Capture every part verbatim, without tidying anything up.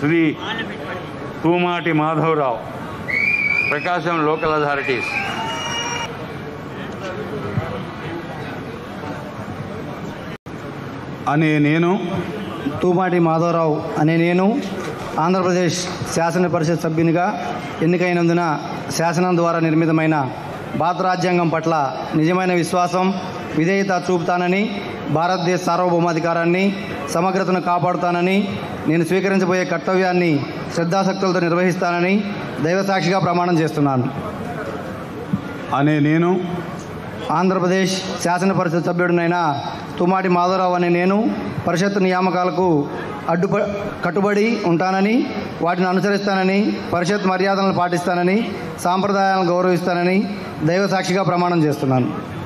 Shri Tumati Madhavarao, Prakasam local authorities. అనే నేను తూమాటి మాధవరావు అనే నేను ఆంధ్రప్రదేశ్ శాసన పరిషత్ సభ్యునిగా ఎన్నికైనందున శాసనం ద్వారా నిర్మితమైన భారత రాజ్యాంగం పట్ల నిజమైన విశ్వాసం, విధేయత చూపుతానని, భారతదేశ సార్వభౌమాధికారాన్ని, సమగ్రతను కాపాడుతానని, నేను స్వీకరించబోయే కర్తవ్యాన్ని శ్రద్ధాశక్తులతో నిర్వహిస్తానని దైవసాక్షిగా ప్రమాణం చేస్తున్నాను. అనే నేను ఆంధ్రప్రదేశ్ శాసన పరిషత్ సభ్యుడినైన తుమాటి మాధవరావు అనే నేను పరిషత్ నియామకాలకు అడ్డు కట్టుబడి ఉంటానని, వాటిని అనుసరిస్తానని, పరిషత్ మర్యాదలను పాటిస్తానని, సాంప్రదాయాలను గౌరవిస్తానని దైవ సాక్షిగా ప్రమాణం చేస్తున్నాను.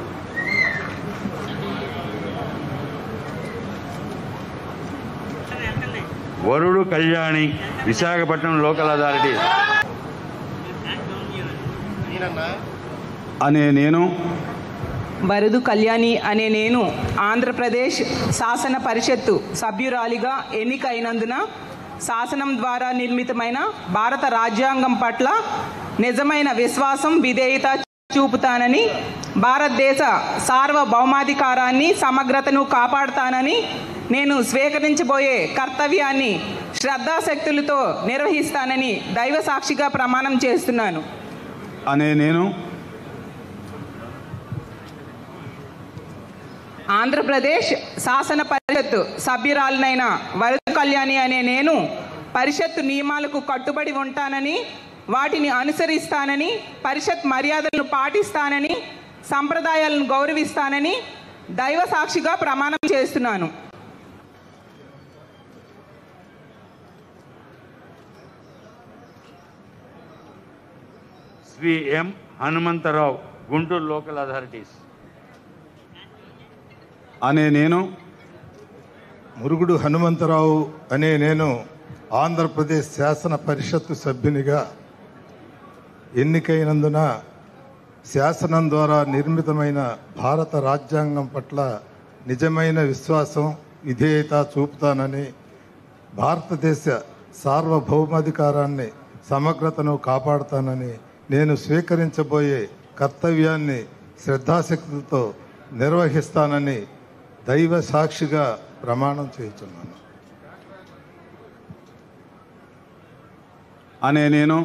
వరుడు కళ్యాణి, విశాఖపట్నం లోకల్ అథారిటీ. అనే నేను వరుదు కళ్యాణి అనే నేను ఆంధ్రప్రదేశ్ శాసన పరిషత్తు సభ్యురాలిగా ఎన్నికైనందున శాసనం ద్వారా నిర్మితమైన భారత రాజ్యాంగం పట్ల నిజమైన విశ్వాసం, విధేయత చూపుతానని, భారతదేశ సార్వభౌమాధికారాన్ని, సమగ్రతను కాపాడుతానని, నేను స్వీకరించబోయే కర్తవ్యాన్ని శ్రద్ధాశక్తులతో నిర్వహిస్తానని దైవ సాక్షిగా ప్రమాణం చేస్తున్నాను. అనే నేను ఆంధ్రప్రదేశ్ శాసన పరిషత్తు సభ్యురాలనైన వరుదు కళ్యాణి అనే నేను పరిషత్తు నియమాలకు కట్టుబడి ఉంటానని, వాటిని అనుసరిస్తానని, పరిషత్ మర్యాదలను పాటిస్తానని, సంప్రదాయాలను గౌరవిస్తానని దైవ సాక్షిగా ప్రమాణం చేస్తున్నాను. Shri M Hanumantharao, Guntur local authorities. అనే నేను మురుగుడు హనుమంతరావు అనే నేను ఆంధ్రప్రదేశ్ శాసన పరిషత్తు సభ్యునిగా ఎన్నికైనందున శాసనం ద్వారా నిర్మితమైన భారత రాజ్యాంగం పట్ల నిజమైన విశ్వాసం, విధేయత చూపుతానని, భారతదేశ సార్వభౌమాధికారాన్ని, సమగ్రతను కాపాడుతానని, నేను స్వీకరించబోయే కర్తవ్యాన్ని శ్రద్ధాశక్తులతో నిర్వహిస్తానని దైవ సాక్షిగా ప్రమాణం చేస్తున్నాను. అనే నేను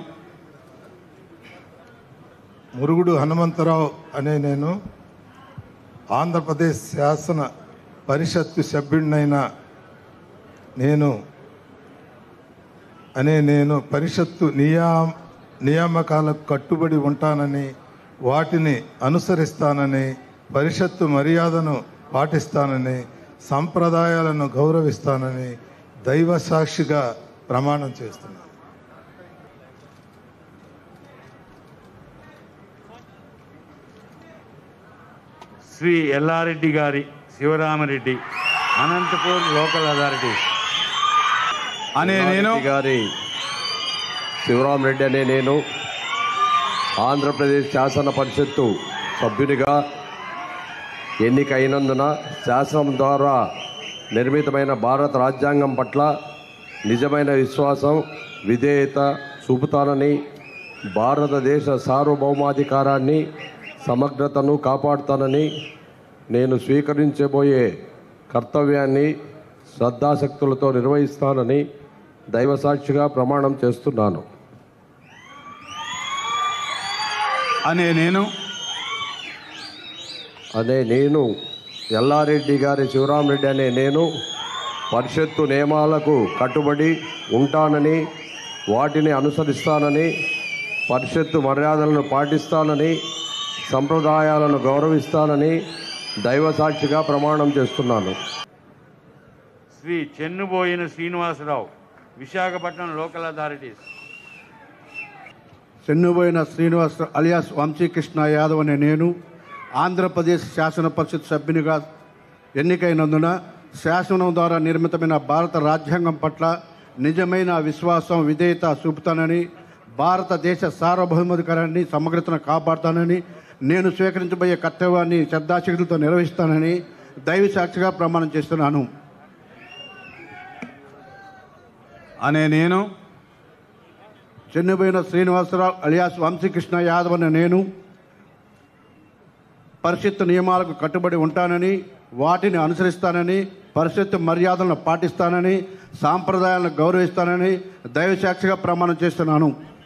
మురుగుడు హనుమంతరావు అనే నేను ఆంధ్రప్రదేశ్ శాసన పరిషత్తు సభ్యుడినైన నేను అనే నేను పరిషత్తు నియా నియామకాలకు కట్టుబడి ఉంటానని, వాటిని అనుసరిస్తానని, పరిషత్తు మర్యాదను పాటిస్తానని, సంప్రదాయాలను గౌరవిస్తానని దైవ సాక్షిగా ప్రమాణం చేస్తున్నాను. శ్రీ ఎల్లారెడ్డి గారి శివరామరెడ్డి, అనంతపూర్ లోకల్ అథారిటీ. అనే నేను గారి శివరామరెడ్డి అనే నేను ఆంధ్రప్రదేశ్ శాసన పరిషత్తు సభ్యునిగా ఎన్నికైనందున శాసనం ద్వారా నిర్మితమైన భారత రాజ్యాంగం పట్ల నిజమైన విశ్వాసం, విధేయత చూపుతానని, భారతదేశ సార్వభౌమాధికారాన్ని, సమగ్రతను కాపాడుతానని, నేను స్వీకరించబోయే కర్తవ్యాన్ని శ్రద్ధాశక్తులతో నిర్వహిస్తానని దైవసాక్షిగా ప్రమాణం చేస్తున్నాను. అనే నేను అనే నేను ఎల్లారెడ్డి గారి శివరామరెడ్డి అనే నేను పరిషత్తు నియమాలకు కట్టుబడి ఉంటానని, వాటిని అనుసరిస్తానని, పరిషత్తు మర్యాదలను పాటిస్తానని, సంప్రదాయాలను గౌరవిస్తానని దైవ సాక్షిగా ప్రమాణం చేస్తున్నాను. Shri Chennuboina Srinivasarao, Visakhapatnam local authorities. Chennuboina Srinivasa alias Vamsikrishna Yadav అనే నేను ఆంధ్రప్రదేశ్ శాసన పరిషత్ సభ్యునిగా ఎన్నికైనందున శాసనం ద్వారా నిర్మితమైన భారత రాజ్యాంగం పట్ల నిజమైన విశ్వాసం, విధేయత చూపుతానని, భారతదేశ సార్వభౌమాధికారాన్ని, సమగ్రతను కాపాడుతానని, నేను స్వీకరించబోయే కర్తవ్యాన్ని శ్రద్ధాశక్తులతో నిర్వహిస్తానని దైవ సాక్షిగా ప్రమాణం చేస్తున్నాను. అనే నేను చెన్నుబోయిన శ్రీనివాసరావు అలియాస్ వంశీకృష్ణ యాదవ్ అనే నేను పరిషత్ నియమాలకు కట్టుబడి ఉంటానని వాటిని అనుసరిస్తానని పరిషత్ మర్యాదలను పాటిస్తానని సాంప్రదాయాలను గౌరవిస్తానని దైవసాక్షిగా ప్రమాణం చేస్తున్నాను.